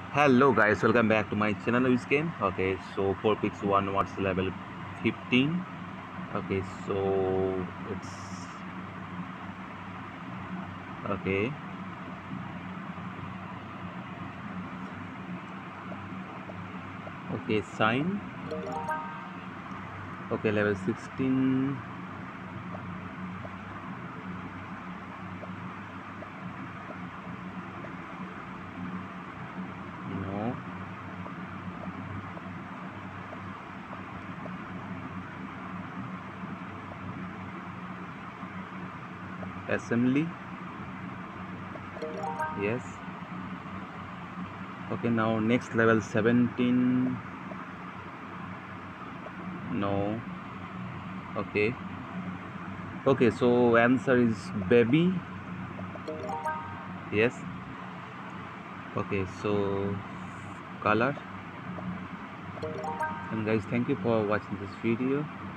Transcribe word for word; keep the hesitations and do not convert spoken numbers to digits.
Hello guys, welcome back to my channel which game. Okay, so four picks one what's level fifteen. Okay, so it's okay. Okay, sign. Okay, level sixteen. No. Assembly. Yes. Okay, now next level seventeen. No. Okay. Okay, so answer is baby. Yes. Okay, so color. And guys, thank you for watching this video.